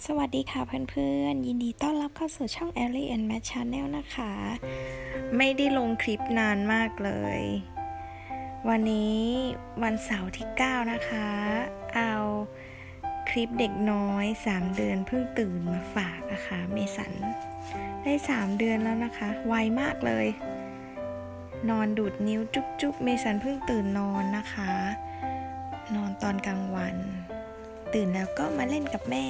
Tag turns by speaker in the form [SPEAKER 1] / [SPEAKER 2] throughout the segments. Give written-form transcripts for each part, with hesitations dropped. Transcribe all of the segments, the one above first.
[SPEAKER 1] สวัสดีค่ะเพื่อนๆยินดีต้อนรับเข้าสู่ช่อง Ellie and Matt Channel นะคะ ไม่ได้ลงคลิปนานมากเลย วันนี้วันเสาร์ที่ 9 นะคะ เอาคลิปเด็กน้อย3 เดือนเพิ่งตื่นมาฝากนะคะเมสันได้3 เดือนแล้วนะคะ ไวมากเลย นอนดูดนิ้วจุ๊บๆเมสันเพิ่งตื่นนอนนะคะ นอนตอนกลางวันตื่นแล้วก็มาเล่นกับแม่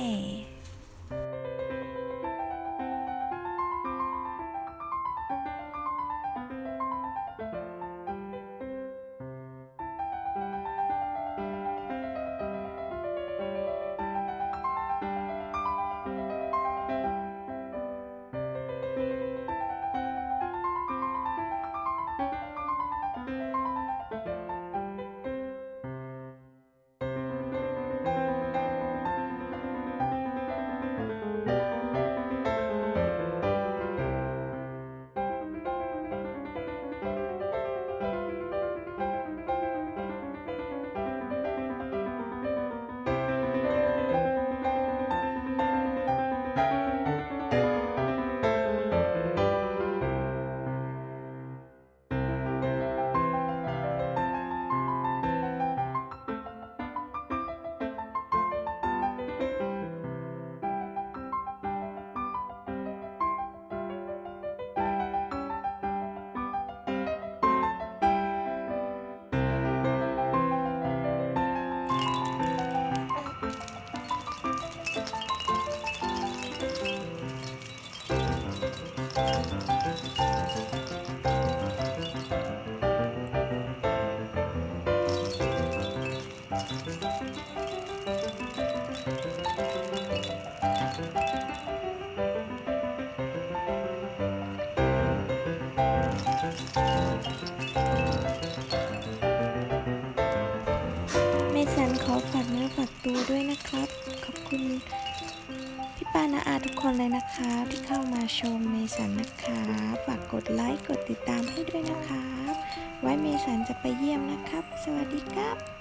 [SPEAKER 1] เมสันขอฝากเนื้อฝากตัวด้วยนะครับขอบคุณพี่ป้าน้าอาทุกคนเลยนะคะที่เข้ามาชมเมสันนะคะฝากกดไลค์กดติดตามให้ด้วยนะคะไว้เมสันจะไปเยี่ยมนะครับสวัสดีครับ